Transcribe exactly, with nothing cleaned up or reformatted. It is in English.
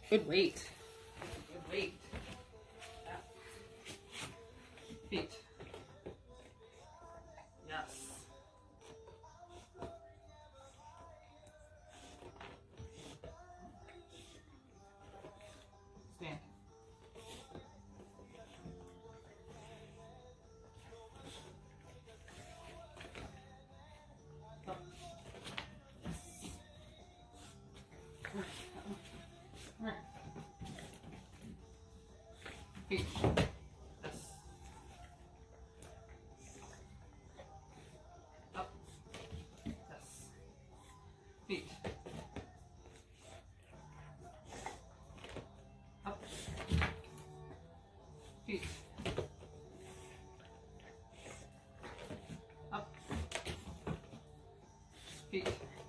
Good weight. Good weight. Up. Feet. Yes. Stand. Up. Come here. Feet. Yes. Up. Yes. Feet. Up. Feet. Up. Feet.